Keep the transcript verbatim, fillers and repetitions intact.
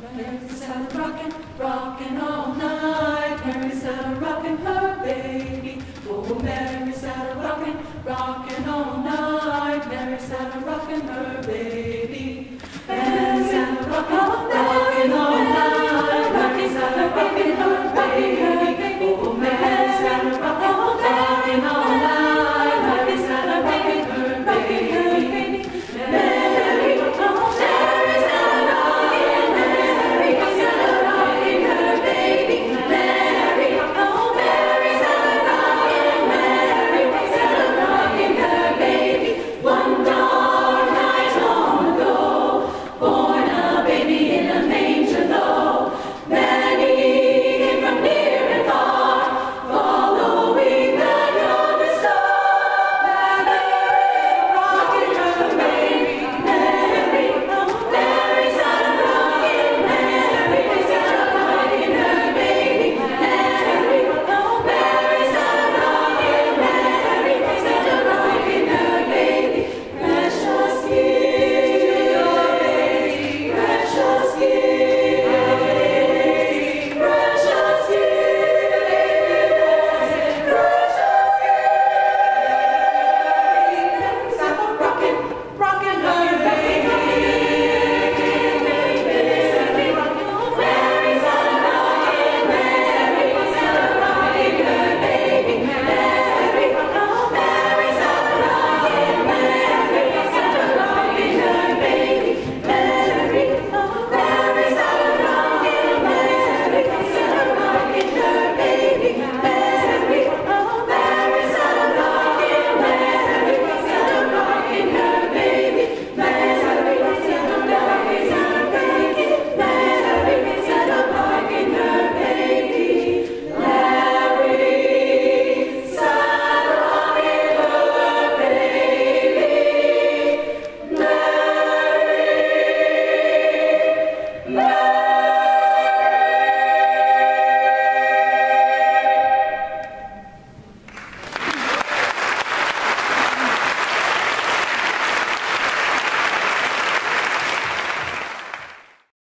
Mary sat a rockin', rockin' all night. Mary sat a rockin' her baby. Oh, Mary sat a rockin', rockin' all night. Mary sat a rockin' her baby.